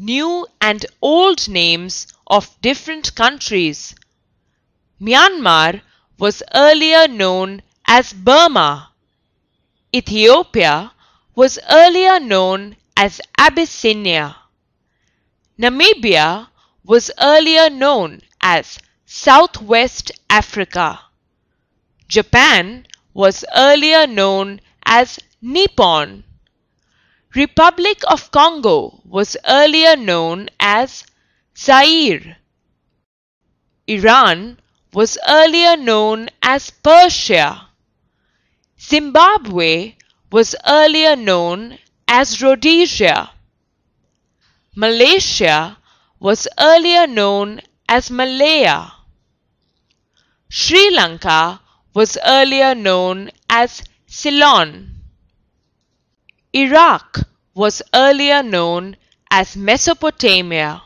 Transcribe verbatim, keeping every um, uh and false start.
new and old names of different countries. Myanmar was earlier known as Burma. Ethiopia was earlier known as Abyssinia. Namibia was earlier known as Southwest Africa. Japan was earlier known as Nippon. Republic of Congo was earlier known as Zaire. Iran was earlier known as Persia. Zimbabwe was earlier known as Rhodesia. Malaysia was earlier known as Malaya. Sri Lanka was earlier known as Ceylon. Iraq was earlier known as Mesopotamia.